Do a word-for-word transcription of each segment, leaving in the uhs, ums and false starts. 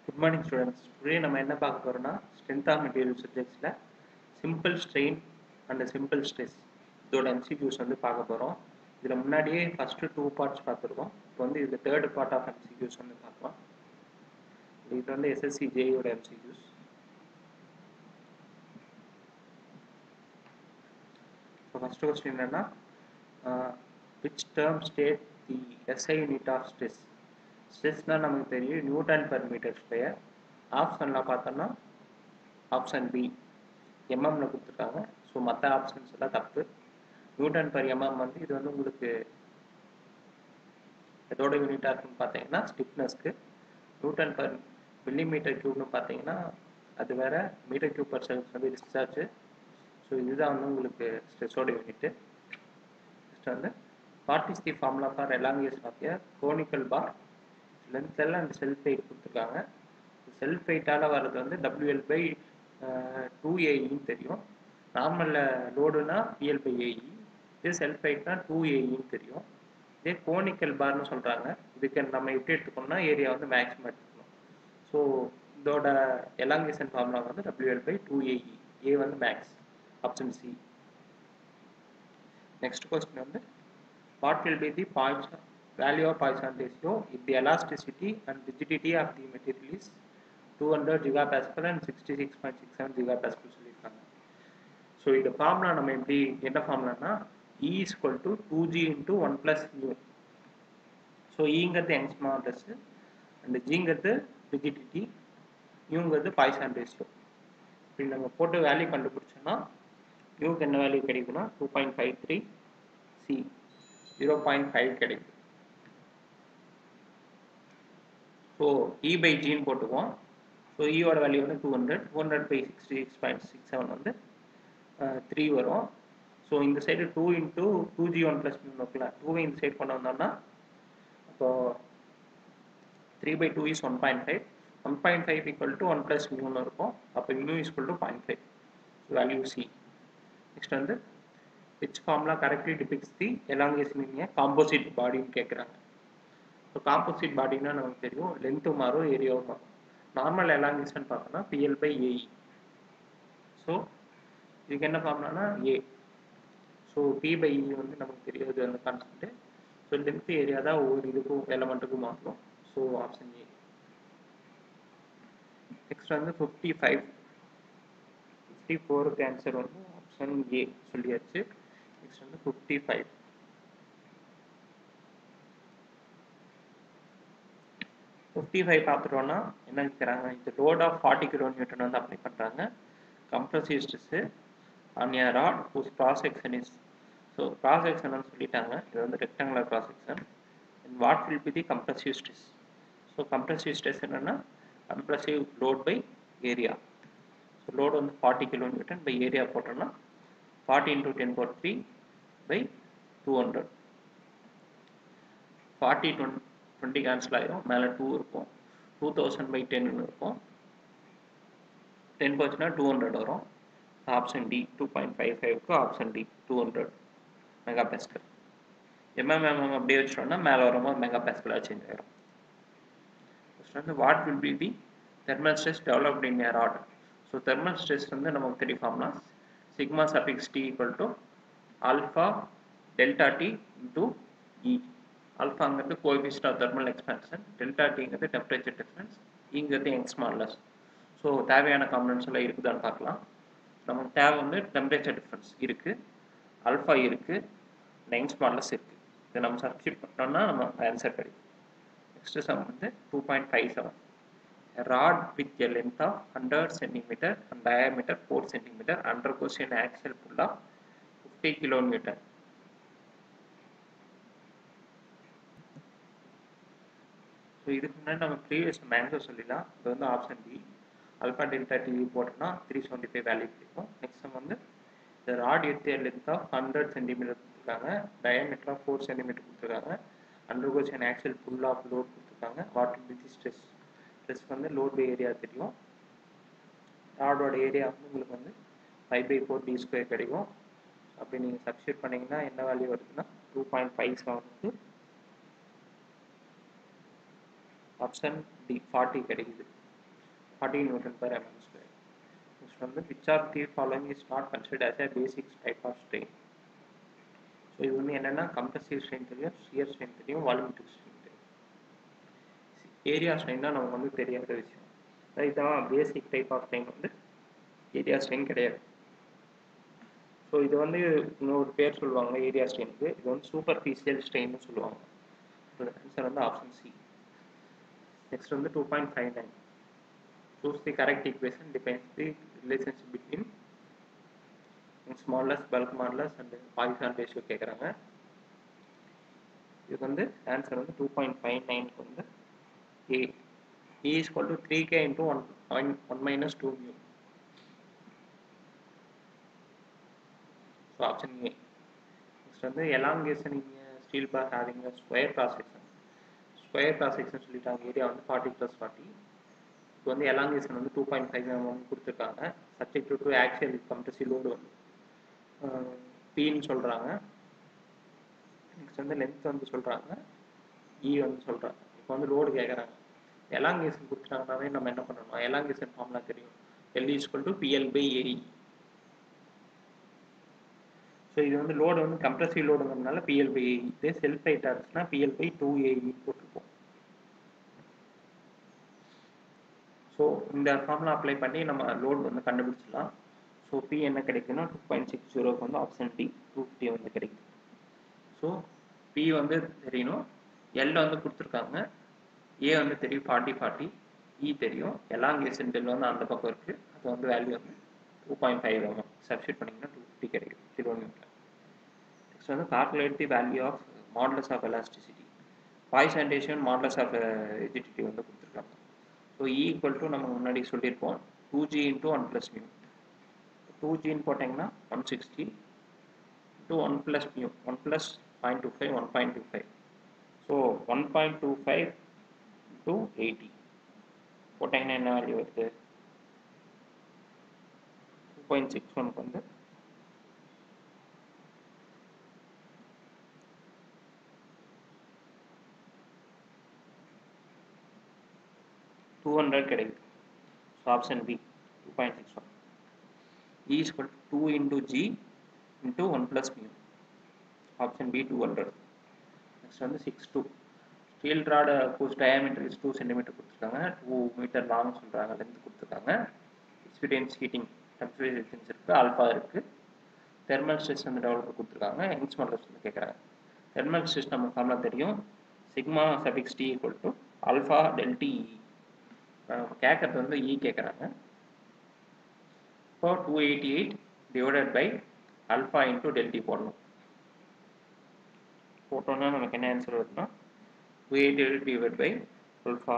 Good morning students. Today நம்ம என்ன பார்க்க போறோம்னா strength of material subjectsல simple strain and simple stress இதோட M C Qs வந்து பார்க்க போறோம். இதுல முன்னாடியே first two parts பார்த்திருக்கோம். இப்போ வந்து இது third part of M C Qs வந்து பார்க்கலாம். இது வந்து S S C J யோட M C Qs. So first question என்னன்னா uh, which term state the S I unit of stress? ஸ்ட்ரெஸ்னா நமக்கு தெரியும் நியூட்டன் பர் மீட்டர் ஸ்கொயர். ஆப்ஷனில் பார்த்தோம்னா ஆப்ஷன் பி எம்எம்ல கொடுத்துருக்காங்க. ஸோ மற்ற ஆப்ஷன்ஸ் எல்லாம் தப்பு. நியூட்டன் பர் எம்எம் வந்து இது வந்து உங்களுக்கு எதோட யூனிட்டாக இருக்குன்னு பார்த்தீங்கன்னா ஸ்டிஃப்னஸ்க்கு. நியூட்டன் பர் மில்லிமீட்டர் கியூப்னு பார்த்தீங்கன்னா அது வேற, மீட்டர் கியூப் பர் செகண்ட் வந்து டிஸ்சார்ஜ். ஸோ இதுதான் வந்து உங்களுக்கு ஸ்ட்ரெஸ்ஸோட யூனிட்டு. நெக்ஸ்ட் வந்து what is the formula for elongation of a conical bar? Length எல்லாம் அந்த செல்ஃப் வெயிட் கொடுத்துருக்காங்க. செல்ஃப் வெயிட்டால் வர்றது வந்து டபிள்யூஎல் பை டூ ஏஇன்னு தெரியும். நார்மல் லோடுனா பிஎல் பை ஏஇ. இதே செல்ஃப் வெயிட்னா டூ ஏஇன்னு தெரியும். இதே கோனிக்கல் பார்னு சொல்கிறாங்க. இதுக்கு நம்ம எப்படி எடுத்துக்கணும்னா ஏரியா வந்து மேக்ஸிமம் எடுத்துக்கணும். ஸோ இதோட எலாங்கேஷன் ஃபார்முலா வந்து WL by two AE. A வந்து max. Option C. Next question வந்து what will be the Poisson value of Poisson ratio if the elasticity and rigidity of the material is two hundred gigapascal and sixty-six point six seven gigapascal சொல்லிருக்காங்க. So இந்த formula நம்ம எப்படி என்ன ஃபார்முலானா E is equal to two G into one plus mu. So ஈங்கிறது Young's modulus and ஜிங்கிறது rigidity, மியூங்கிறது Poisson ratio. இப்படி நம்ம போட்டு வேல்யூ கண்டுபிடிச்சோம்னா மியூக்கு என்ன வேல்யூ கிடைக்கும்னா two point five three C zero point five கிடைக்கும். ஸோ இ பை ஜின்னு போட்டுக்குவோம். ஸோ ஈயோட வேல்யூ வந்து two hundred two hundred by sixty six point six seven வந்து த்ரீ வரும். ஸோ இந்த side two into two G one plus mu இருக்குல்ல, டூவை இந்த சைடு கொண்டு வந்தோம்னா இப்போ three by two is one point five one point five equal to one plus மியூன்னு இருக்கும். அப்போ mu is equal to point five. Value C. Next வந்து which formula correctly depicts the elongation in a composite பாடின்னு கேட்குறாங்க. So composite பாடினா நமக்கு தெரியும் length மாறும், ஏரியாவும் மாறும். நார்மல் எலாங்கேஷன் பார்த்தோம்னா பிஎல் பை ஏஇ. ஸோ இதுக்கு என்ன ஃபார்முலானா A. So P by E வந்து நமக்கு தெரியாது அந்த கான்செப்ட்டு. ஸோ லென்த் ஏரியா தான் ஒவ்வொரு இதுக்கும் எலமெண்ட்டுக்கும் மாறும். So option A. நெக்ஸ்ட் வந்து ஃபிஃப்டி ஃபைவ் ஃபிஃப்டி ஃபோருக்கு ஆன்சர் வந்து ஆப்ஷன் ஏ சொல்லியாச்சு. நெக்ஸ்ட் வந்து ஃபிஃப்டி ஃபைவ் ஃபிஃப்டி ஃபைவ் பார்த்துட்டோன்னா என்ன கேட்குறாங்க, இந்த load of forty kilo newton வந்து அப்ளை பண்ணுறாங்க. Compressive stress on a rod whose cross section is, so cross section சொல்லிட்டாங்க, இது வந்து rectangular cross section. And what will be the compressive stress? So compressive stress என்னென்னா compressive load by area. So load வந்து forty kilo newton by area போட்டோம்னா forty into ten power three by two hundred. Forty twenty twenty cancel ஆகிடும், மேலே two இருக்கும். Two thousand by டென்னு இருக்கும். Ten போச்சுன்னா two hundred வரும். Option D two point five ஃபைவ்க்கு option D two hundred megapascal. MM MM அப்படியே வச்சிட்டோம்னா மேலே வரும்போது மெகா பேஸ்கலாக சேஞ்ச் ஆகிடும். ஃபஸ்ட் வந்து what will be the thermal stress developed in a rod? So thermal stress வந்து நமக்கு தெரிய ஃபார்ம்னா sigma suffix T equal to alpha delta T into E. ஆல்ஃபாங்கிறது coefficient of thermal expansion, delta டிங்கிறது temperature difference, இங்கிறது Young's modulus. So தேவையான components எல்லாம் இருக்குதான்னு பார்க்கலாம். நமக்கு தேவை வந்து டெம்பரேச்சர் டிஃபரன்ஸ் இருக்குது, ஆல்ஃபா இருக்குது, யங்ஸ் மாடுலஸ் இருக்குது. இதை நம்ம சப்ஸ்டிட் பண்ணோம்னா நம்ம ஆன்சர் கிடைக்கும். நெக்ஸ்ட் சம் வந்து two point five seven. Rod with a length of hundred centimetre and diameter four centimetre undergoes an axial pull of fifty kilo newton. So இதுக்கு முன்னாடி நம்ம ப்ரீவியஸ் மேங்கோ சொல்லிடலாம். இது வந்து option D alpha delta TV போட்டோம்னா three seventy five value கிடைக்கும். Next நம்ம வந்து இந்த ராட் எத்திய லென்த் ஆஃப் ஹண்ட்ரட் சென்டிமீட்டர் கொடுத்துருக்காங்க, டயாமீட்டர் ஆஃப் ஃபோர் சென்டிமீட்டர் கொடுத்துருக்காங்க, undergoes an axial pull of load கொடுத்துருக்காங்க. What will be stress? Stress வந்து லோட் பை ஏரியா தெரியும். ராடோட ஏரியா வந்து உங்களுக்கு வந்து five by four D square கிடைக்கும். அப்படி நீங்கள் சப்ஸ்டிட் பண்ணிங்கன்னா என்ன வேல்யூ வருதுன்னா டூ பாயிண்ட் ஃபைவ் செவன் வந்து ஆப்ஷன் டி ஃபார்ட்டி கிடைக்குது. forty newton per mm square. Next வந்து which of the following is not considered as a basic type of strain. So இது வந்து என்னென்னா கம்ப்ரசிவ் ஸ்ட்ரெயின் தெரியும், ஷியர் ஸ்ட்ரெயின் தெரியும், volumetric strain தெரியும். Area strain தான் நமக்கு வந்து தெரியாத விஷயம். இதுதான் பேசிக் டைப் ஆஃப் ஸ்ட்ரெயின் வந்து ஏரியா ஸ்ட்ரெயின் கிடையாது. ஸோ இது வந்து இன்னொரு பேர் சொல்லுவாங்க ஏரியா ஸ்ட்ரெயினுக்கு. இது வந்து சூப்பர்ஃபிஷியல் ஸ்ட்ரெயின்னு சொல்லுவாங்க. இதோட ஆன்சர் வந்து ஆப்ஷன் சி. நெக்ஸ்ட் வந்து two point five nine. Choose the correct equation defines the relationship between smallest, bulk modulus and Poisson ratio கேக்குறாங்க. இது வந்து ஆன்சர் வந்து டூ பாயிண்ட் ஃபைவ் நைன் க்கு வந்து A. E is equal to three K into one minus two mu. So option A. Next வந்து elongation in a steel bar having a square cross section. Square cross section சொல்லிட்டாங்க. Area வந்து forty plus forty. இப்போ வந்து elongation வந்து two point five mm கொடுத்துருக்காங்க. Subject to axial compressive load வந்து Pன்னு சொல்கிறாங்க. நெக்ஸ்ட் வந்து லென்த் வந்து சொல்கிறாங்க, E வந்து சொல்கிறாங்க. இப்போ வந்து லோடு கேட்குறாங்க. எலாங்கேஷன் கொடுத்துட்டாங்கனாவே நம்ம என்ன பண்ணணும், எலாங்கேஷன் ஃபார்முலா தெரியும். L is equal to P L by A E. So இது வந்து லோடு வந்து கம்ப்ரசிவ் லோடுங்கிறதுனால P L by A E. இதே செல்ஃப் வெயிட்டாக இருந்துச்சுன்னா P L by two A E போட்டுருப்போம். ஸோ இந்த ஃபார்முலா அப்ளை பண்ணி நம்ம லோடு வந்து கண்டுபிடிச்சிடலாம். ஸோ P என்ன கிடைக்குன்னா டூ பாயிண்ட் சிக்ஸ் ஜீரோக்கு வந்து ஆப்ஷன் டி டூ ஃபிஃப்டி வந்து கிடைக்குது. ஸோ P வந்து தெரியணும், L வந்து கொடுத்துருக்காங்க, A வந்து தெரியும் ஃபார்ட்டி ஃபார்ட்டி, E தெரியும், எலாங்கேஷன் டெல் வந்து அந்த பக்கம் இருக்குது, அது வந்து வேல்யூ வந்து டூ பாயிண்ட் ஃபைவ் வரும். சப்ஸ்டியூட் பண்ணிங்கன்னா டூ ஃபிஃப்டி கிடைக்கும் கிலோ நியூட்டன். நெக்ஸ்ட் வந்து calculate the value of modulus of elasticity. Poisson ratio modulus of rigidity வந்து கொடுத்துருக்காங்க. ஸோ E ஈக்குவல் டு நம்ம முன்னாடி சொல்லியிருப்போம் two G into one plus mu. Two ஜின்னு போட்டிங்கன்னா one sixty into one plus mu, one plus point two five, one point two five. So one point two five into eighty போட்டிங்கன்னா என்ன value வருது, two point six ஒனுக்கு வந்து two hundred கிடைக்குது. So option B two point six one. E is equal to two into G into one plus mu. Option B two hundred. Next வந்து six two. Steel rod whose diameter is two centimetre கொடுத்துருக்காங்க, two metre long சொல்கிறாங்க, length கொடுத்துருக்காங்க. Experience heating temperature இருக்குது, alpha இருக்குது. Thermal stress வந்து developer கொடுத்துருக்காங்க, Young's modulus வந்து கேட்குறாங்க. தெர்மல் ஸ்ட்ரெஸ் நம்ம ஃபார்முலா தெரியும், sigma suffix T equal to alpha delta T E. கேட்கறது வந்து இ கேட்குறாங்க. இப்போ two eighty eight divided by alpha into delta T போடணும். போட்டோன்னா நமக்கு என்ன ஆன்சர் வருதுன்னா two eighty eight divide by alpha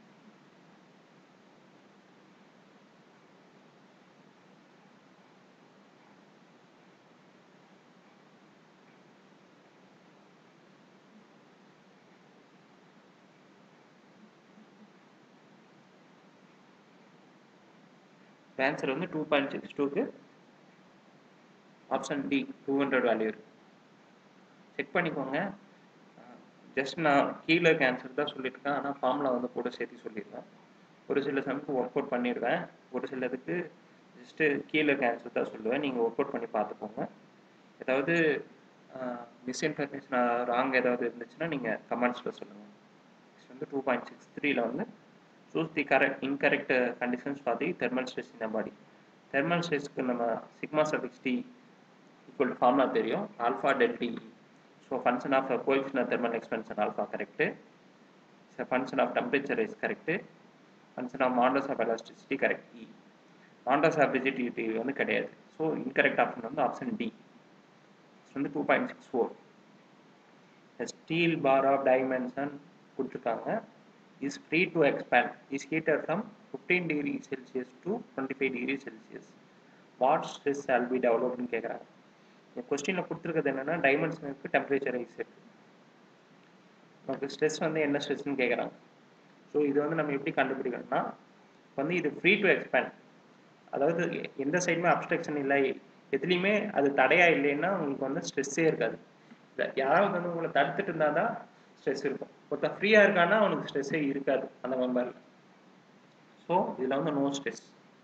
answer வந்து டூ பாயிண்ட் சிக்ஸ் டூக்கு option D two hundred value இருக்குது. செக் பண்ணிக்கோங்க. ஜஸ்ட் நான் கீழே இருக்க ஆன்சர் தான் சொல்லியிருக்கேன், ஆனால் ஃபார்முலா வந்து கூட சேர்த்து சொல்லியிருக்கேன். ஒரு சில சமயத்துக்கு ஒர்க் அவுட் பண்ணிடுவேன், ஒரு சிலதுக்கு ஜஸ்ட்டு கீழே இருக்க ஆன்சர் தான் சொல்லுவேன். நீங்கள் ஒர்க் அவுட் பண்ணி பார்த்துக்கோங்க. ஏதாவது மிஸ்இன்ஃபர்மேஷன் ராங் ஏதாவது இருந்துச்சுன்னா நீங்கள் கமெண்ட்ஸில் சொல்லுங்கள். நெக்ஸ்ட் வந்து டூ பாயிண்ட் சிக்ஸ் த்ரீல வந்து choose the correct incorrect conditions for the thermal stress in body. Thermal ஸ்ட்ரெஸ்க்கு நம்ம sigma suffix T equal to formula தெரியும், alpha delta T. So function of coefficient of thermal expansion alpha correct, function of temperature is correct, function of modulus of elasticity correct. E modulus of rigidity வந்து கிடையாது. So incorrect option வந்து option D வந்து two point six four. Steel bar of dimension கொடுத்துருக்காங்க, is free to expand, is heated from fifteen degree Celsius to twenty five degree Celsius. What stress shall be டெவலப்டுன்னு கேட்குறாங்க. இந்த கொஸ்டினில் கொடுத்துருக்கிறது என்னென்னா டைமென்ஷனுக்கு temperature rice இருக்குது, நமக்கு ஸ்ட்ரெஸ் வந்து என்ன ஸ்ட்ரெஸ்ன்னு கேட்குறாங்க. ஸோ இது வந்து நம்ம எப்படி கண்டுபிடிக்கணும்னா வந்து இது ஃப்ரீ டு எக்ஸ்பேண்ட், அதாவது எந்த சைடுமே அப்ஸ்ட்ரக்ஷன் இல்லை, எதுலேயுமே அது தடையாக இல்லைன்னா உங்களுக்கு வந்து ஸ்ட்ரெஸ்ஸே இருக்காது. இல்லை யாராவது வந்து உங்களை தடுத்துட்டு இருந்தால் தான் ஸ்ட்ரெஸ் இருக்கும். ஒருத்தர் ஃப்ரீயாக இருக்கான்னா அவனுக்கு ஸ்ட்ரெஸ்ஸே இருக்காது அந்த மெம்பரில். ஸோ இதில் வந்து no stress.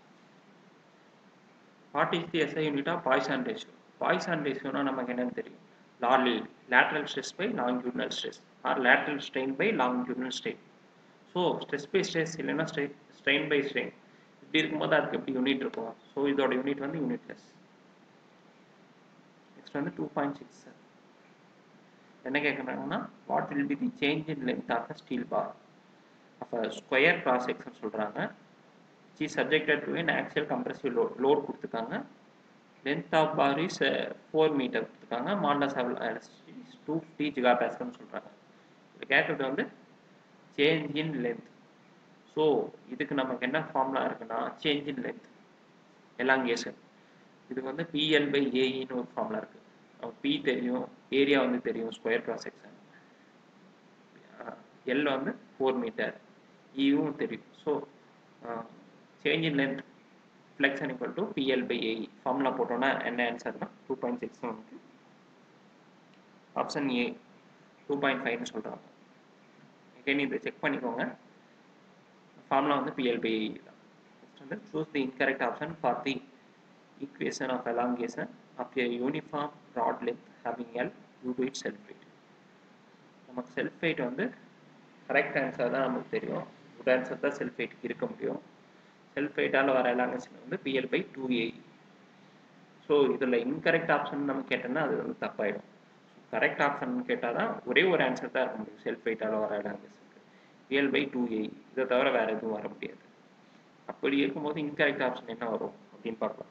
What is the SI unit of Poisson ratio? Poisson ரேஷியோனா நமக்கு என்னன்னு தெரியும், லாலி lateral stress by longitudinal stress or lateral strain by longitudinal strain. So stress by stress இல்லைன்னா ஸ்ட்ரெயின் ஸ்ட்ரெயின் பை ஸ்ட்ரெயின் இப்படி இருக்கும்போது அதுக்கு எப்படி யூனிட் இருக்கும்? ஸோ இதோட யூனிட் வந்து யூனிட்லெஸ். நெக்ஸ்ட் வந்து டூ பாயிண்ட் சிக்ஸ் என்ன கேட்குறாங்கன்னா, what will be the change in length of a steel bar of a square cross section சொல்கிறாங்க. C subjected to an axial compressive load load கொடுத்துருக்காங்க. Length of bar is four metre கொடுத்துருக்காங்க. Modulus of elasticity two fifty ஜிகாபாஸ்கல்னு சொல்கிறாங்க. இது கேட்குறது வந்து change in length. So இதுக்கு நமக்கு என்ன ஃபார்முலா இருக்குன்னா, சேஞ்ச் இன் லென்த் எலாங்கேஷன். இதுக்கு வந்து பிஎல் பை ஏஇன்னு ஒரு ஃபார்முலா இருக்குது. பி தெரியும், ஏரியா வந்து தெரியும், ஸ்கொயர் கிராஸ் செக்ஷன், எல் வந்து ஃபோர் மீட்டர், இவும் தெரியும். So change in length flexion equal to PL by AE formula போட்டோன்னா என்ன ஆன்சர்னா டூ பாயிண்ட் சிக்ஸ் வந்து ஆப்ஷன் ஏ டூ பாயிண்ட் ஃபைவ்னு சொல்கிறாங்க. எகைன் இதை செக் பண்ணிக்கோங்க. ஃபார்முலா வந்து பிஎல் பை ஏஇ தான். நெக்ஸ்ட் வந்து choose the incorrect option for the equation of elongation of a uniform rod length having L due to its self weight. நமக்கு self weight வந்து correct answer தான் நமக்கு தெரியும். Good answer தான் self weight இருக்க முடியும். செல்ஃப் வெயிட்டால் வர எலாங்கேஷன் வந்து PL by two AE. So இதில் இன்கரெக்ட் ஆப்ஷன் நம்ம கேட்டோம்னா அது வந்து தப்பாயிடும். கரெக்ட் ஆப்ஷன் கேட்டால் தான் ஒரே ஒரு ஆன்சர் தான் இருக்க முடியும் செல்ஃப் வெயிட்டால் வர எலாங்கேஷனுக்கு, பிஎல் பை டூ ஏஇ. இதை தவிர வேறு எதுவும் வர முடியாது. அப்படி இருக்கும்போது இன்கரெக்ட் ஆப்ஷன் என்ன வரும் அப்படின்னு பார்க்கலாம்.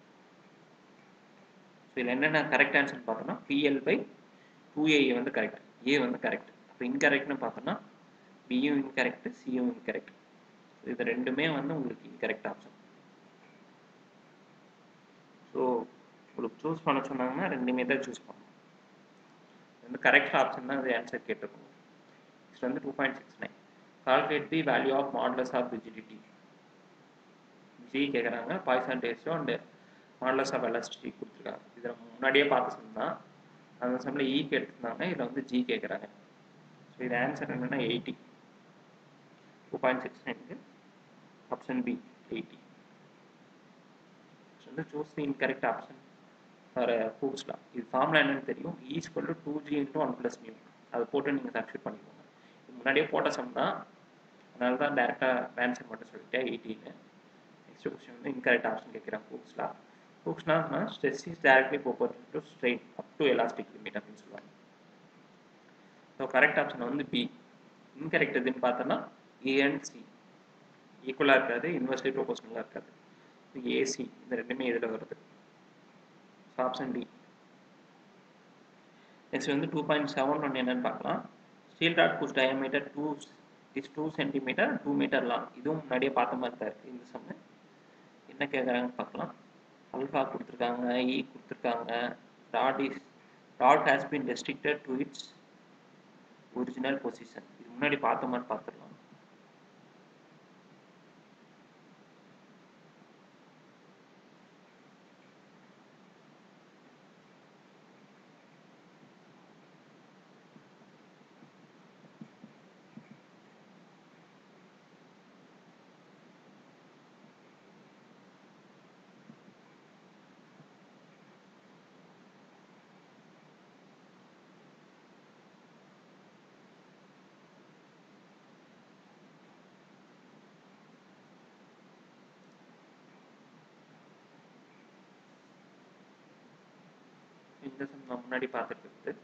ஸோ இதில் என்னென்ன கரெக்ட் ஆன்சர் பார்த்தோம்னா பிஎல் பை டூ ஏஇ வந்து கரெக்ட், ஏ வந்து கரெக்ட். அப்போ இன்கரெக்ட்னு பார்த்தோம்னா பியும் இன்கரெக்ட், சியும் இன்கரெக்ட். இது ரெண்டுமே வந்து உங்களுக்கு இன்கரெக்ட் ஆப்ஷன். ஸோ உங்களுக்கு சூஸ் பண்ண சொன்னாங்கன்னா ரெண்டுமே தான் சூஸ் பண்ணணும். வந்து கரெக்ட் ஆப்ஷன் தான் அது ஆன்சர் கேட்டிருக்கணும். நெக்ஸ்ட் வந்து two point six nine calculate the value of modulus of rigidity. G கேட்குறாங்க, Poisson ratio and modulus of elasticity கொடுத்துருக்காங்க. இதில் முன்னாடியே பார்த்து சொன்னால் அந்த சம்மில் ஈக்கு எடுத்துருந்தாங்க, இதில் வந்து ஜி கேட்குறாங்க. ஸோ இது ஆன்சர் என்னென்னா எயிட்டி. டூ பாயிண்ட் சிக்ஸ் நைனுக்கு ஆப்ஷன் பி எயிட்டி. வந்து choose the incorrect option for Hooke's law. இது ஃபார்முலா என்னன்னு தெரியும், E equal to two G into one plus mu. அதை போட்டு நீங்கள் சப்ஸ்டியூட் பண்ணிக்கோங்க. இது முன்னாடியே போட்ட சம் தான், அதனால தான் டேரெக்டாக ஆன்சர் மட்டும் சொல்லிட்டேன் எயிட்டின்னு. நெக்ஸ்ட் கொஸ்டின் வந்து இன்கரெக்ட் ஆப்ஷன் கேட்குறாங்க Hooke's law. Hooke's law stress is directly proportional to strain up to elastic limit அப்படின்னு சொல்லுவாங்க. ஸோ கரெக்ட் ஆப்ஷன் வந்து பி. இன்கரெக்ட் எதுன்னு பார்த்தோன்னா ஏ அண்ட் சி ஈக்குவலாக இருக்காது, இன்வெர்ஸ்லி ப்ரொபோர்ஷனலாக இருக்காது. ஏசி இந்த ரெண்டுமே இதில் வருது. So option D. நெக்ஸ்ட் வந்து டூ பாயிண்ட் செவன் ஒன் என்னன்னு பார்க்கலாம். Steel rod whose diameter two is two centimetre two metre long. இதுவும் முன்னாடியே பார்த்த மாதிரி தான் இருக்குது. இந்த சம்மு என்ன கேட்குறாங்கன்னு பார்க்கலாம். அல்ஃபா கொடுத்துருக்காங்க, இ கொடுத்துருக்காங்க. Rod is rod has been restricted to its original position. இது முன்னாடி பார்த்த மாதிரி பார்த்துடலாம். இந்த சம் நான் முன்னாடி பார்த்துட்டு இருக்குது.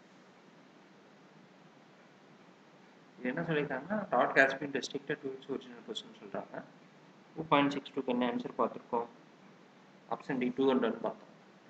இது என்ன சொல்லியிருக்காங்கன்னா, rod has been restricted to its original position சொல்கிறாங்க. டூ பாயிண்ட் சிக்ஸ் டூக்கு என்ன ஆன்சர் பார்த்துருக்கோம்? ஆப்ஷன் டி டூ ஹண்ட்ரட் பார்த்தோம்.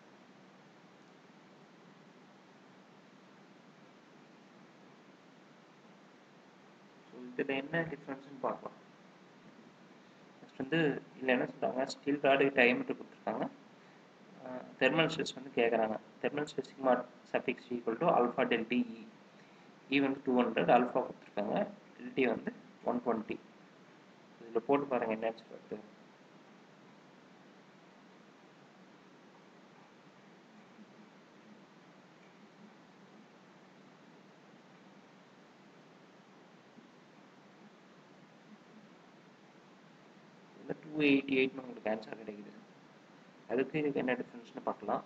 ஸோ இதில் என்ன டிஃப்ரென்ஸ்னு பார்க்கலாம். நெக்ஸ்ட் வந்து இதில் என்ன சொல்கிறாங்க, ஸ்டீல் ராடு டயமீட்டர் கொடுத்துருக்காங்க, தெர்மல் ஸ்ட்ரெஸ் வந்து கேட்குறாங்க. Thermal stress sigma suffix equal to alpha delta T E. E வந்து டூ ஹண்ட்ரட், ஆல்ஃபா கொடுத்துருக்காங்க, டெல்டி வந்து ஒன் டுவெண்ட்டி. இதில் போட்டு பாருங்கள் என்ன ஆன்சர் வருது. வந்து டூ எயிட்டி எயிட்னு உங்களுக்கு ஆன்சர் கிடைக்குது. அதுக்கு இதுக்கு என்ன டிஃப்ரென்ஸ்னு பார்க்கலாம்.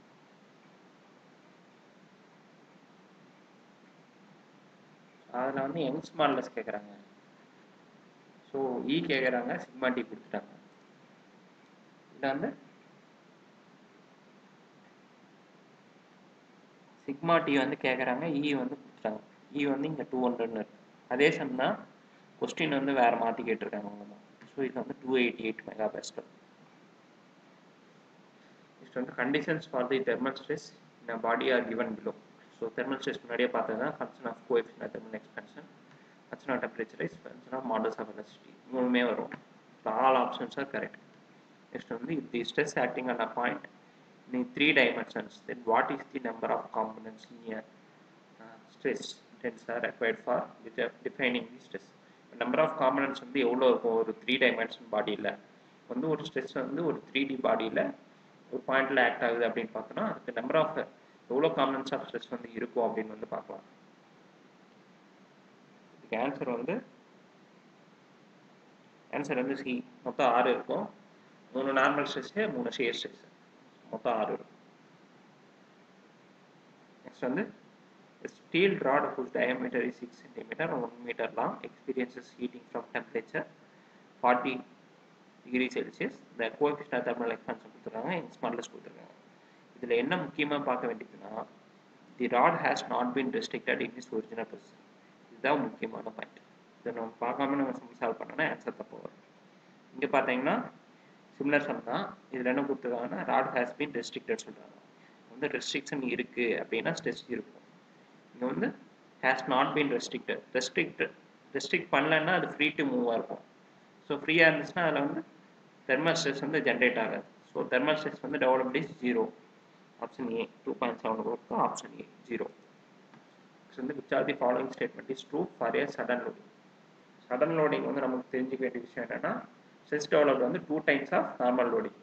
அதில் வந்து யங்ஸ் மாடலஸ் கேட்குறாங்க. ஸோ இ கேட்குறாங்க, சிக்மா டி கொடுத்துட்டாங்க. இதில் வந்து சிக்மா டி வந்து கேட்குறாங்க, இ வந்து கொடுத்துட்டாங்க. இ வந்து இங்கே டூ ஹண்ட்ரட்னு இருக்கு. அதே சம் தான் கொஸ்டின் வந்து வேறு மாற்றி கேட்டிருக்காங்க அவங்க. ஸோ இது வந்து two eighty eight mega pascal. Next வந்து conditions for the thermal stress in a body are given below. So thermal stress முன்னாடியே பார்த்தது தான் function of coefficient of thermal expansion, function of temperature rise, function of modulus of electricity மூணுமே வரும். So all options are correct. Next வந்து if the stress acting on a point in three dimensions, then what is the number of components in a uh, stress tensor required for defining the stress? Number of components வந்து எவ்வளோ இருக்கும் ஒரு three dimension பாடியில் வந்து ஒரு stress வந்து ஒரு three D பாடியில் ஒரு பாயிண்டில் ஆக்ட் ஆகுது அப்படின்னு பார்த்தோன்னா அதுக்கு நம்பர் ஆஃப் எவ்வளோ காம்பனன்ட்ஸ் ஆஃப் ஸ்ட்ரெஸ் வந்து இருக்கும் அப்படின்னு வந்து பார்க்கலாம். இதுக்கு ஆன்சர் வந்து ஆன்சர் வந்து சி. மொத்தம் ஆறு இருக்கும். மூணு நார்மல் ஸ்ட்ரெஸ்ஸு, மூணு ஷியர் ஸ்ட்ரெஸ், மொத்தம் ஆறு இருக்கும். நெக்ஸ்ட் வந்து steel rod whose diameter is six centimeter or one meter long experiences heating from temperature forty degrees Celsius. The coefficient of thermal expansion கொடுத்துருக்காங்க, யங்ஸ் மாடலஸ் கொடுத்துருக்காங்க. இதில் என்ன முக்கியமாக பார்க்க வேண்டியதுன்னா the rod has not been restricted in is original position. இதுதான் முக்கியமான point. இதை நம்ம பார்க்காம நம்ம சம் சால்வ் பண்ணோன்னா ஆன்சர் தப்பு வரும். இங்கே பார்த்தீங்கன்னா சிமிலர் சம் தான். இதில் என்ன கொடுத்துருக்காங்கன்னா ராட் ஹேஸ் பீன் ரெஸ்ட்ரிக்டட் சொல்கிறாங்க. வந்து ரெஸ்ட்ரிக்ஷன் இருக்குது அப்படின்னா ஸ்ட்ரெஸ் இருக்கும். இங்கே வந்து has not been restricted. Restricted restrict பண்ணலன்னா அது ஃப்ரீ டு மூவாக இருக்கும். ஸோ ஃப்ரீயாக இருந்துச்சுன்னா அதில் வந்து தெர்மல் ஸ்ட்ரெஸ் வந்து ஜென்ரேட் ஆகாது. ஸோ தெர்மல் ஸ்ட்ரெஸ் வந்து developed is zero. Option A two point seven கொடுத்து ஆப்ஷன் ஏ ஜீரோ. நெக்ஸ்ட் வந்து which are the following statement is true for a sudden loading. Sudden loading வந்து நமக்கு தெரிஞ்சுக்க வேண்டிய விஷயம் என்னென்னா ஸ்ட்ரெஸ் டெவலப்ட் வந்து two times of normal loading.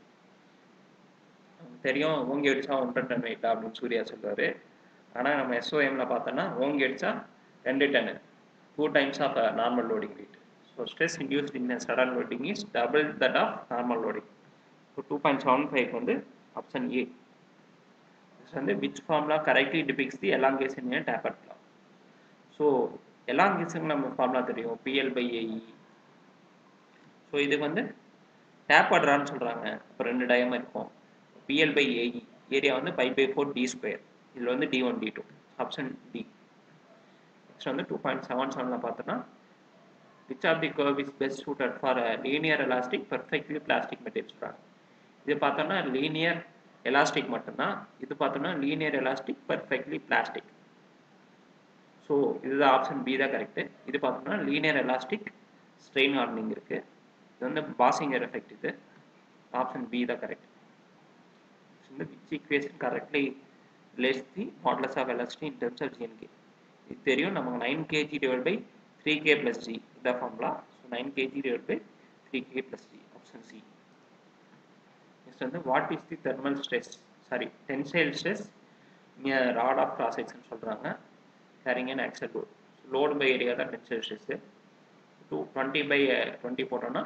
தெரியும் ஓங்கி அடிச்சா ஒன்றரை டன் வெயிட்டா அப்படின்னு சூர்யா சொல்லுவார். ஆனால் நம்ம எஸ்ஓஎம்மில் பார்த்தோன்னா ஓங்கி அடித்தா ரெண்டு டன்னு, two times of normal loading weight. So stress induced in sudden loading is double that of normal loading. So two point seven five வந்து ஆப்ஷன் ஏ. நெக்ஸ்ட் வந்து which formula correctly depicts the elongation in tapered law. So elongation நம்ம formula தெரியும், PL by AE. So இது வந்து tapered லான்னு சொல்கிறாங்க. இப்போ ரெண்டு டயம் இருக்கும். பிஎல் பை ஏஇ ஏரியா வந்து pi by four D square. இதில் வந்து D one D two option D. Next வந்து டூ பாயிண்ட் செவன் செவனில் பார்த்தோன்னா which of the curve is best suited for linear elastic perfectly plastic material சொல்கிறாங்க. இது பார்த்தோன்னா linear elastic மட்டும்தான். இது பார்த்தோன்னா linear elastic perfectly plastic. So இதுதான் ஆப்ஷன் பி தான் கரெக்டு. இது பார்த்தோம்னா லீனியர் எலாஸ்டிக் ஸ்ட்ரெயின் ஹார்டனிங் இருக்குது. இது வந்து பாசிங்கர் எஃபெக்ட். இது ஆப்ஷன் பி தான் கரெக்ட். இந்த which equation correctly relates the modulus of elasticity in terms of G and K. இது தெரியும் நமக்கு nine KG divide by three K plus G இதான் formula. So nine KG divide by three K plus G option C. Next வந்து what is the thermal stress sorry tensile stress இங்கே rod of cross section சொல்கிறாங்க. Carrying and axial load. Load by area தான் tensile stress. Two twenty by twenty போட்டோன்னா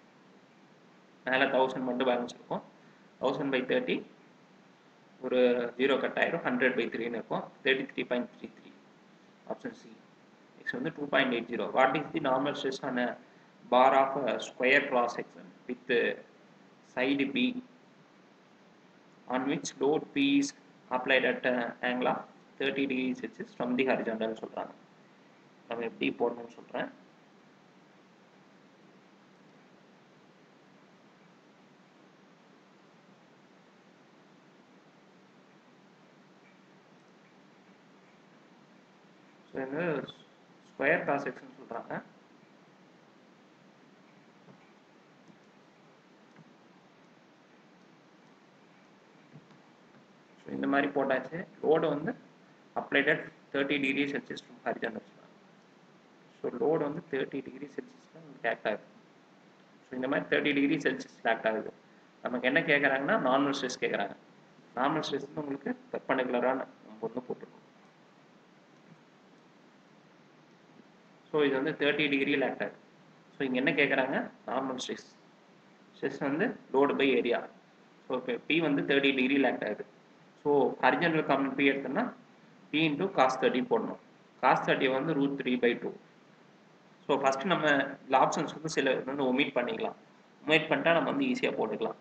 மேலே thousand மட்டும் balance இருக்கும். Thousand by thirty ஒரு zero cut ஆயிரும். Hundred by த்ரீன்னு இருக்கும். Thirty three point three three option C. Next வந்து two point eight zero. What is the normal stress on a bar of square cross section with side B on which load P is applied at angle of thirty degree Celsius from the horizontal சொல்கிறாங்க. நம்ம எப்படி போடணும்னு சொல்கிறேன். ஸோ இந்த square cross section சொல்கிறாங்க. ஸோ இந்த மாதிரி போட்டாச்சு. லோடு வந்து applied at thirty degree Celsius from horizontal சொல்கிறாங்க. ஸோ லோடு வந்து தேர்ட்டி டிகிரி செல்சியஸில் உங்களுக்கு ஆக்ட் ஆகுது. ஸோ இந்த மாதிரி தேர்ட்டி டிகிரி செல்சியஸில் ஆக்ட் ஆகுது. நமக்கு என்ன கேட்குறாங்கன்னா நார்மல் ஸ்ட்ரெஸ் கேட்குறாங்க. நார்மல் ஸ்ட்ரெஸ் வந்து உங்களுக்கு பெர்பெண்டிகுலரான நம்ம ஒன்று போட்டுருக்கோம். ஸோ இது வந்து தேர்ட்டி டிகிரியில் ஆக்ட் ஆகுது. ஸோ இங்கே என்ன கேட்குறாங்க நார்மல் ஸ்ட்ரெஸ். ஸ்ட்ரெஸ் வந்து லோடு பை ஏரியா. ஸோ இப்போ பி வந்து தேர்ட்டி டிகிரி லேக்ட் ஆகுது. ஸோ ஹரிஜான்டல் காம்பனன்ட் பி எடுத்தோம்னா பி இன்டூ காஸ் தேர்ட்டி போடணும். காஸ் தேர்ட்டியை வந்து root three by two. So first நம்ம இந்த ஆப்ஷன்ஸ் வந்து சில வந்து ஒமிட் பண்ணிக்கலாம். ஒமிட் பண்ணிட்டா நம்ம வந்து ஈஸியாக போட்டுக்கலாம்.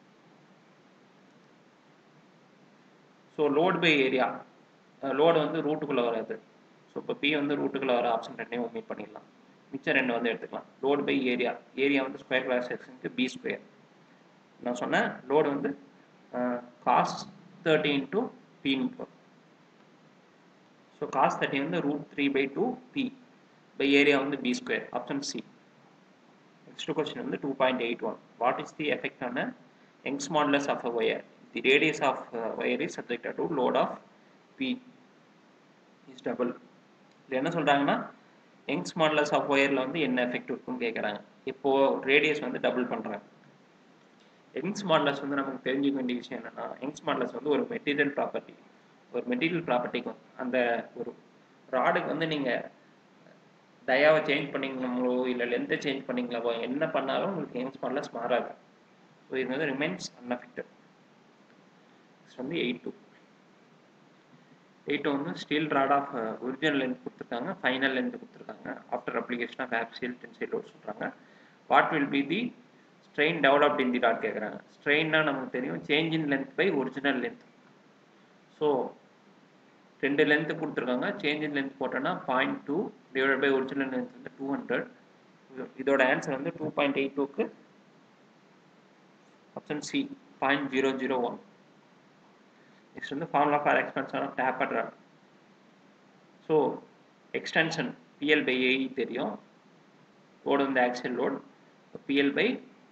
So load by area, load வந்து ரூட்டுக்குள்ளே வராது. ஸோ இப்போ பி வந்து ரூட்டுக்குள்ளே வர ஆப்ஷன் ரெண்டையும் ஒமிட் பண்ணிடலாம். மிச்சம் ரெண்டு வந்து எடுத்துக்கலாம். லோடு பை ஏரியா, ஏரியா வந்து ஸ்கொயர் கிளாஸ் எக்ஸுக்கு பி ஸ்கொயர். நான் சொன்னேன் லோடு வந்து காஸ் தேர்ட்டி இன்டூ பின்னு போகும். ஸோ காஸ் தேர்ட்டி வந்து root three by two P by area வந்து P square. Option C. Next question வந்து two point eight one. What is the effect on Young's modulus of a wire? The radius of wire is subjected to load of P is double. இது என்ன சொல்கிறாங்கன்னா Young's modulus of ஒயரில் வந்து என்ன effect இருக்குன்னு கேட்குறாங்க. இப்போது radius வந்து double பண்ணுறாங்க. யங்ஸ் மாடுலஸ் வந்து நமக்கு தெரிஞ்சுக்க வேண்டிய விஷயம் என்னென்னா, யங்ஸ் மாடுலஸ் வந்து ஒரு மெட்டீரியல் ப்ராப்பர்ட்டி. ஒரு மெட்டீரியல் ப்ராப்பர்ட்டிக்கு அந்த ஒரு ராடுக்கு வந்து நீங்கள் டயாவை சேஞ்ச் பண்ணிங்களோ இல்லை லென்த்தை சேஞ்ச் பண்ணிங்களோ என்ன பண்ணாலும் உங்களுக்கு யங்ஸ் மாடுலஸ் மாறாது. ஸோ இது வந்து ரிமைன்ஸ் அன்அஃபெக்டட். நெக்ஸ்ட் வந்து எயிட் டூ. எயிட் டூ வந்து steel rod of original length கொடுத்துருக்காங்க, ஃபைனல் லென்த் கொடுத்துருக்காங்க. After application of axial tensile load சொல்கிறாங்க. What will be the strain developed in the rod கேட்குறாங்க. ஸ்ட்ரெயின்னா நமக்கு தெரியும் change in length by original length. So ரெண்டு length கொடுத்துருக்காங்க. சேஞ்ச் இன் லென்த் போட்டோன்னா point two divide by original length வந்து two hundred. இதோட ஆன்சர் வந்து டூ பாயிண்ட் எயிட் டூக்கு option C point zero zero one. Next வந்து formula for expansion of tapered rod. So extension PL by AE தெரியும். Load வந்து axial load PL by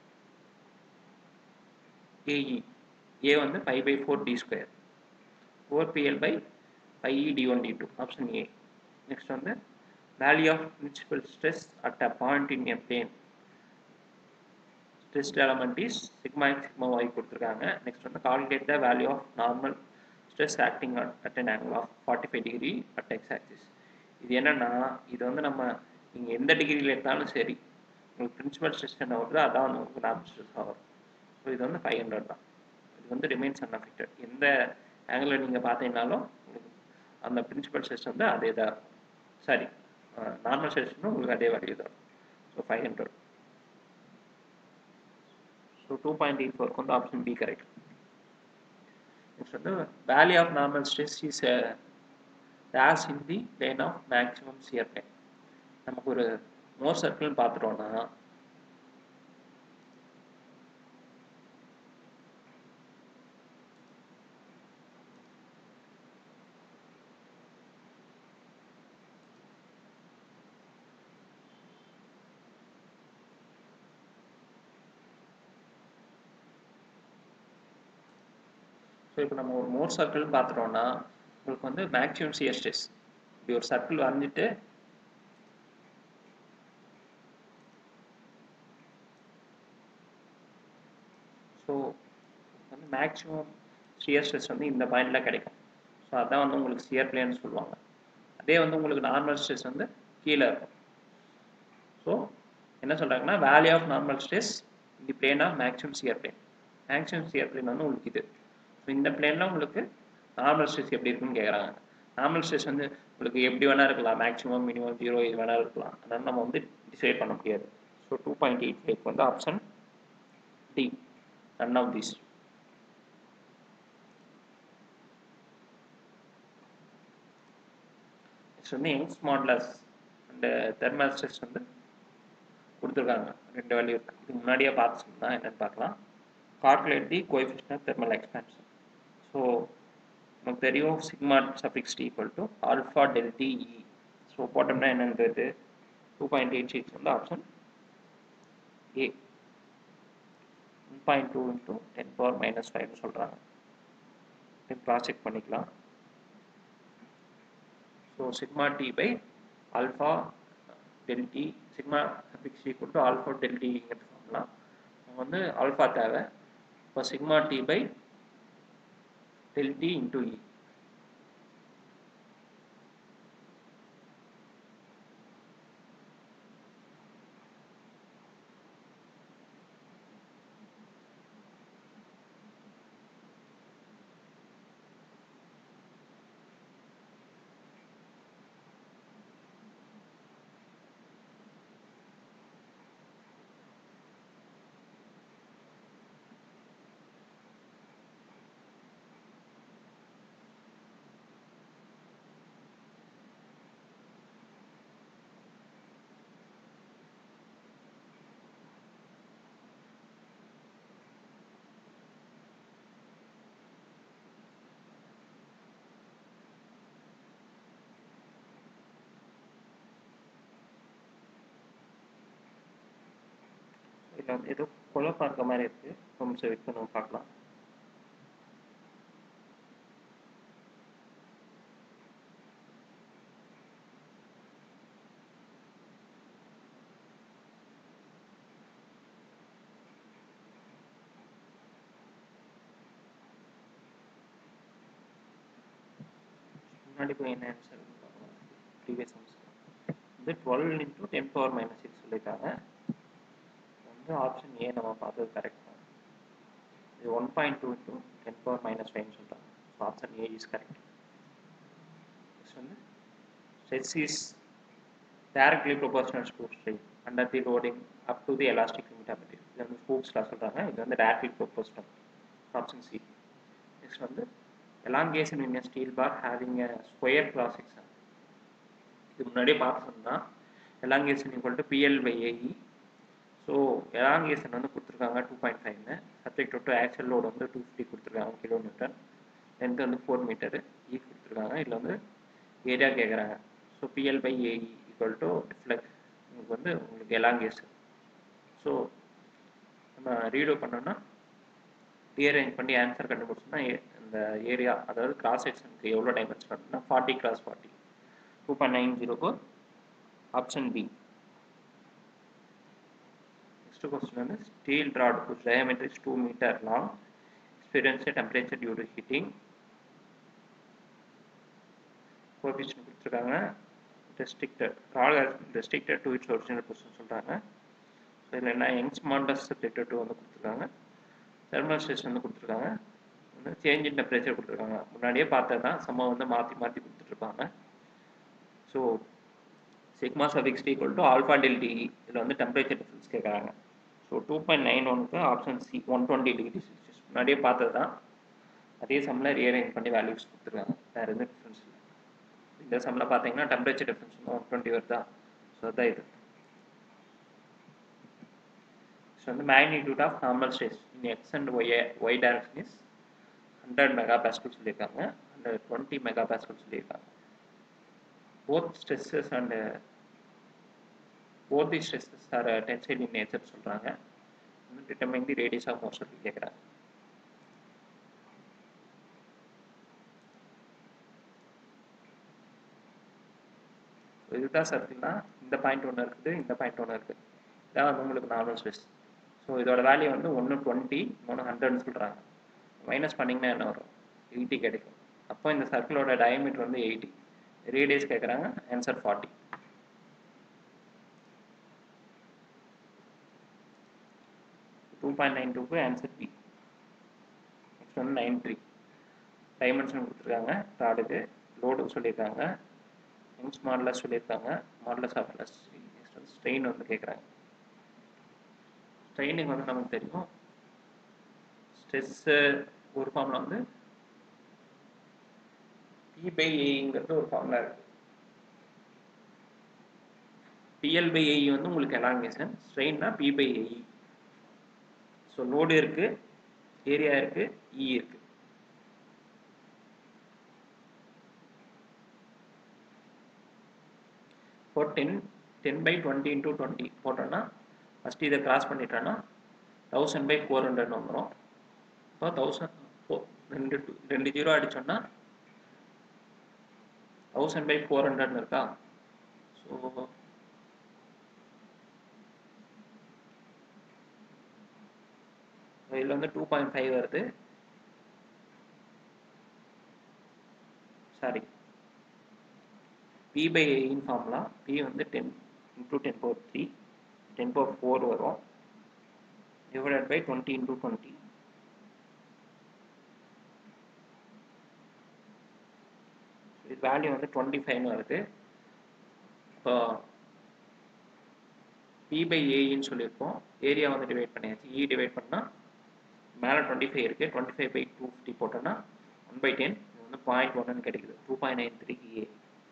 AE. A வந்து pi by four D square four PL by pi E D one D two. Option A. Next வந்து value of principal stress at a point in a plane. Stressed element is sigma X sigma Y கொடுத்துருக்காங்க. Next வந்து calculate the value of normal stress acting at an angle of forty five degree at X axis. இது என்னென்னா இது வந்து நம்ம நீங்கள் எந்த டிகிரியில் எடுத்தாலும் சரி உங்களுக்கு பிரின்சிபல் ஸ்ட்ரெஸ் என்ன வருதோ அதான் வந்து உங்களுக்கு நார்மல் ஸ்ட்ரெஸ்ஸாக வரும். ஸோ இது வந்து ஃபைவ் ஹண்ட்ரட் தான். இது வந்து ரிமைன்ஸ் அன்அஃபெக்டட். எந்த ஆங்கிளில் நீங்கள் பார்த்தீங்கன்னாலும் அந்த பிரின்சிபல் ஸ்ட்ரெஸ் வந்து அதே தான் இருக்கும். சாரி, நார்மல் ஸ்ட்ரெஸ்னு உங்களுக்கு அதே வேல்யூ தான். So five hundred. So two point eight ஃபோருக்கு வந்து ஆப்ஷன் பி கரெக்ட். நெக்ஸ்ட் வந்து value of normal stress is dash in the plane of maximum shear plane. நமக்கு ஒரு மோர் சர்க்கிள் பார்த்துட்டோம்னா ஸோ இப்போ நம்ம ஒரு மோர் சர்க்கிள் பார்த்துட்டோம்னா உங்களுக்கு வந்து மேக்ஸிமம் சியர் ஸ்ட்ரெஸ் இப்படி ஒரு சர்க்கிள் வரைஞ்சிட்டு ஸோ வந்து மேக்ஸிமம் சியர் ஸ்ட்ரெஸ் வந்து இந்த பாயிண்டில் கிடைக்கும். ஸோ அதான் வந்து உங்களுக்கு சியர் பிளேன்னு சொல்லுவாங்க. அதே வந்து உங்களுக்கு நார்மல் ஸ்ட்ரெஸ் வந்து கீழே இருக்கும். ஸோ என்ன சொல்கிறாங்கன்னா value of normal stress the plane of maximum shear plane. Maximum shear plane வந்து உங்களுக்கு இது. ஸோ இந்த பிளேனில் உங்களுக்கு நார்மல் ஸ்ட்ரெஸ் எப்படி இருக்குன்னு கேட்குறாங்க. நார்மல் ஸ்ட்ரெஸ் வந்து உங்களுக்கு எப்படி வேணால் இருக்கலாம், மேக்ஸிமம் மினிமம் ஜீரோ இது வேணால் இருக்கலாம். அதனால் நம்ம வந்து டிசைட் பண்ண முடியாது. So two point eight five வந்து option D none of these. Next வந்து Young's modulus and thermal stress வந்து கொடுத்துருக்காங்க. ரெண்டு வேல்யூ இருக்குது. இது முன்னாடியே பார்த்துருந்தா என்னென்னு பார்க்கலாம். Calculate the coefficient of thermal expansion. So நமக்கு தெரியும் sigma suffix T equal to alpha del T E. So போட்டோம்னா என்னன்றது டூ பாயிண்ட் எயிட் சிக்ஸ் வந்து option A. One point two into ten power minus ஃபைவ்னு சொல்கிறாங்க. கிராஸ் செக் பண்ணிக்கலாம். So sigma T by alpha del T, sigma suffix equal to alpha del டிங்கிறது பண்ணலாம். நம்ம வந்து ஆல்ஃபா தேவை. இப்போ sigma T by del t into E. இதில் வந்து ஏதோ குழப்பம் இருக்க மாதிரி இருக்குது, கொஞ்சம் வெயிட் பண்ணி பார்க்கலாம். முன்னாடி போய் என்ன ஆன்சர் ப்ரீவியஸ் ஆன்சர் வந்து twelve into ten power minus six சொல்லியிருக்காங்க. வந்து ஆப்ஷன் ஏ நம்ம பார்த்தது கரெக்ட் தான். இது one point two into ten power minus ஃபைவ்னு சொல்கிறாங்க. So option A is correct. Next வந்து stress is directly proportional to strain under the loading up to the elastic limit of it. இது வந்து ஸ்போக்ஸ்லாம் சொல்கிறாங்க. இது வந்து directly proportional. Option C. Next வந்து elongation in a steel bar having a square cross section. இது முன்னாடியே பார்த்தோம்னா elongation equal to P L by A E. So elongation வந்து கொடுத்துருக்காங்க டூ பாயிண்ட் ஃபைவ்னு, சப்ஜெக்ட் டு ஆக்சுவல் லோடு வந்து two fifty கொடுத்துருக்காங்க kilo newton, length வந்து four metre, E கொடுத்துருக்காங்க. இதில் வந்து ஏரியா கேட்குறாங்க. So PL by AE equal to deflect உங்களுக்கு வந்து உங்களுக்கு elongation. ஸோ நம்ம ரீடோ பண்ணோம்னா ரீஅரேஞ்ச் பண்ணி ஆன்சர் கண்டுபிடிச்சோம்னா இந்த ஏரியா அதாவது கிராஸ் செக்ஷனுக்கு எவ்வளோ டைமென்ஷன் அப்படின்னா forty cross forty two point nine zero four option B. Next question வந்து steel rod whose diameter is two metre long experience a temperature due to heating. Coefficient கொடுத்துருக்காங்க. Restricted rod has restricted to its original position சொல்கிறாங்க. So இதில் என்ன Young's modulus subjected to வந்து கொடுத்துருக்காங்க. Thermal stress வந்து கொடுத்துருக்காங்க. வந்து சேஞ்ச் இன் temperature கொடுத்துருக்காங்க. முன்னாடியே பார்த்தது தான், சம்ம வந்து மாற்றி மாற்றி கொடுத்துட்ருப்பாங்க. So sigma suffix equal to alpha del T. இதில் வந்து டெம்பரேச்சர் டிஃபரன்ஸ் கேட்குறாங்க. ஸோ டூ பாயிண்ட் நைன் ஒனுக்கு option C one twenty degree Celsius முன்னாடியே பார்த்தது தான், அதே சம்மில் ரீஅரேஞ்ச் பண்ணி வேல்யூஸ் கொடுத்துருக்காங்க. வேறு எதுவும் டிஃப்ரென்ஸ் இல்லை. இந்த சம்மில் பார்த்தீங்கன்னா டெம்பரேச்சர் டிஃபரன்ஸ் வந்து ஒன் டுவெண்ட்டி வருதா. ஸோ அதுதான் இது. ஸோ வந்து magnitude of normal stress in X and Y Y direction is hundred mega pascal சொல்லியிருக்காங்க. ஹண்ட்ரட் டுவெண்ட்டி மெகா பாஸ்கல் சொல்லியிருக்காங்க. Both stresses and both the stresses are tensile in nature சொல்கிறாங்க. Determine the radius of motion கேட்குறாங்க. இதுதான் சர்க்கிள்னா இந்த point ஒன்று இருக்குது, இந்த point ஒன்று இருக்குது. இதான் வந்து உங்களுக்கு நார்மல் ஸ்ட்ரெஸ். ஸோ இதோட வேல்யூ வந்து ஒன்று டுவெண்ட்டி ஒன்று ஹண்ட்ரட்னு சொல்கிறாங்க. மைனஸ் பண்ணிங்கன்னா என்ன வரும், எயிட்டி கிடைக்கும். அப்போ இந்த சர்க்கிளோட டயமீட்டர் வந்து எயிட்டி, ரேடியஸ் கேட்குறாங்க, answer forty. Two point nine டூக்கு ஆன்சர் பி. நெக்ஸ்ட் வந்து நைன் த்ரீ டைமென்ஷன் கொடுத்துருக்காங்க. ராடுக்கு லோடு சொல்லியிருக்காங்க, யங்ஸ் மாடுலஸ் சொல்லியிருக்காங்க, மாடுலஸ் ஆஃப் ப்ளஸ். நெக்ஸ்ட் வந்து ஸ்ட்ரெயின் வந்து கேட்குறாங்க. ஸ்ட்ரெயினுக்கு வந்து நமக்கு தெரியும், ஸ்ட்ரெஸ்ஸு ஒரு ஃபார்முலா வந்து பி பை ஏங்கிறது ஒரு ஃபார்முலா இருக்குது. பிஎல் பை ஏஇ வந்து உங்களுக்கு எலாங்கேஷன், ஸ்ட்ரெயின்னா P by AE. So load இருக்குது, ஏரியா இருக்குது, இ இருக்குது. இப்போ ten ten by twenty into twenty போட்டோன்னா ஃபஸ்ட்டு இதை கிராஸ் பண்ணிட்டோன்னா தௌசண்ட் பை ஃபோர் ஹண்ட்ரட்னு வந்துடும். இப்போ தௌசண்ட் ஃபோர் ரெண்டு டூ ரெண்டு ஜீரோ அடித்தோன்னா தௌசண்ட் பை ஃபோர் ஹண்ட்ரட்னு இருக்கா. ஸோ இதில் வந்து டூ பாயிண்ட் ஃபைவ் வருது. சாரி, பி பை ஏஇன் ஃபார்முலா பி வந்து ten into ten power three ten power four வரும், divided by twenty into twenty. இது வேல்யூ வந்து டுவெண்ட்டி ஃபைவ்னு வருது. இப்போ பி பை ஏஇன்னு சொல்லியிருக்கோம், ஏரியா வந்து டிவைட் பண்ணியாச்சு. இ டிவைட் பண்ணால் மேலே டுவெண்ட்டி ஃபைவ் இருக்குது, twenty five by two fifty போட்டோன்னா ஒன் பை டென், இது வந்து பாயிண்ட் ஒன்னு கிடைக்குது. டூ பாயிண்ட் நைன் த்ரீக்கு ஏ.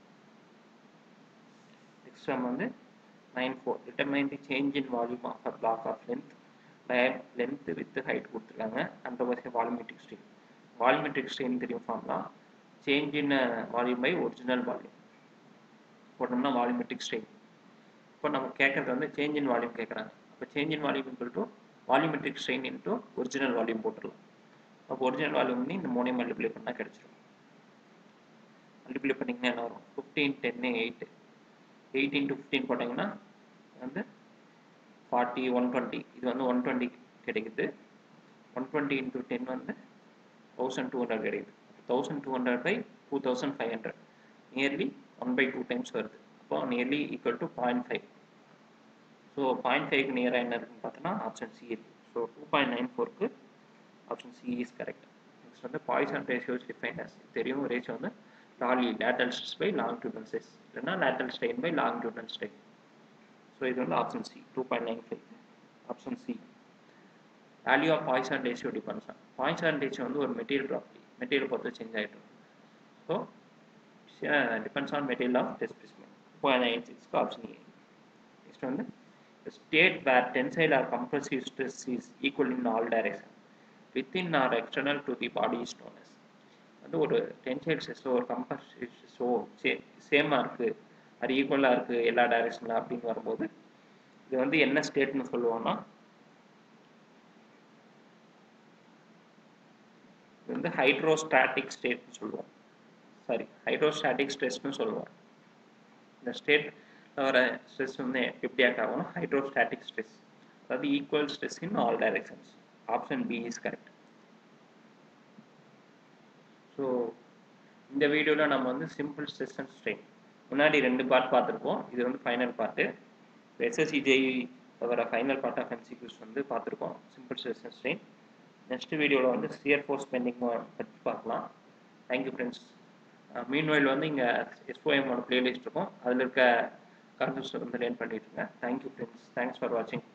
நெக்ஸ்ட் சம் வந்து nine four determine the change in volume of a block of length length with height கொடுத்துருக்காங்க. Under was volumetric strain. Volumetric strain தெரியும் formula, change in volume by original volume போட்டோம்னா volumetric strain. இப்போ நம்ம கேட்கறது வந்து change in volume கேட்குறாங்க. அப்போ change in volume equal to volumetric strain into original volume போட்டுடலாம். அப்போ ஒரிஜினல் வால்யூம் வந்து இந்த மூணையும் மல்டிப்ளை பண்ணால் கிடச்சிடும். மல்டிப்ளை பண்ணிங்கன்னா என்ன வரும்? ஃபிஃப்டீன் டென்னு எயிட் எயிட் இன்ட்டு ஃபிஃப்டீன் போட்டிங்கன்னா வந்து ஃபார்ட்டி ஒன் டுவெண்ட்டி இது வந்து ஒன் டுவெண்ட்டி கிடைக்குது. ஒன் டுவெண்ட்டி இன்ட்டு டென் வந்து தௌசண்ட் டூ ஹண்ட்ரட் கிடைக்குது. Thousand two hundred by two thousand five hundred nearly one by two times வருது. அப்போ nearly equal to point five. So point ஃபைவ்க்கு நியராக என்ன இருக்குன்னு பார்த்தோன்னா ஆப்ஷன் சி இருக்குது. ஸோ டூ பாயிண்ட் நைன் ஃபோருக்கு option C is correct. Next வந்து poison ratio is defined as தெரியும். ரேஷியோ வந்து லாலி lateral stress by longitudinal stress இல்லைன்னா lateral strain by longitudinal strain. So இது வந்து option C two point nine five. Option C value of Poisson ratio depends on Poisson ratio வந்து ஒரு material property material பொறுத்து change ஆகிட்டு இருக்கும். So depends on material of test specimen. Point nine சிக்ஸ்க்கு option A. Next வந்து state where tensile or compressive stress is equal in all direction within or external to the body is known as. வந்து ஒரு tensile ஸ்ட்ரெஸ்ஸோ ஒரு compressive ஸ்ட்ரெஸ்ஸோ சே சேமாக இருக்குது அது ஈக்குவலாக இருக்குது எல்லா டைரக்ஷனில் அப்படின்னு வரும்போது இது வந்து என்ன ஸ்டேட்னு சொல்லுவோம்னா இது வந்து ஹைட்ரோஸ்டாட்டிக் ஸ்டேட்னு சொல்லுவோம். சாரி ஹைட்ரோஸ்டாட்டிக் ஸ்ட்ரெஸ்னு சொல்லுவோம். இந்த ஸ்டேட் வர ஸ்ட்ரெஸ் வந்து எப்படி ஆக்ட் ஆகும்னா ஹைட்ரோஸ்டாட்டிக் ஸ்ட்ரெஸ், அதாவது equal stress in all directions. Option B is correct. So இந்த வீடியோவில் நம்ம வந்து சிம்பிள் ஸ்ட்ரெஸ் அண்ட் ஸ்ட்ரெயின் முன்னாடி ரெண்டு பார்ட் பார்த்துருப்போம். இது வந்து ஃபைனல் பார்ட்டு. எஸ்எஸ்சி ஜேஇ தவிர ஃபைனல் பார்ட் ஆஃப் எம்சிக்யூஸ் வந்து பார்த்துருக்கோம் simple stress and strain. Next வீடியோவில் வந்து சியர் ஃபோர்ஸ் பெண்டிங் பற்றி பார்க்கலாம். Thank you friends. மீன்வைல் வந்து இங்கே எஸ்ஓஎம்மோட பிளேலிஸ்ட் இருக்கும், அதில் இருக்க கான்செப்ட்ஸ் வந்து லேர்ன் பண்ணிட்டு இருக்கேன். Thank you friends. தேங்க்ஸ் ஃபார் வாட்சிங்.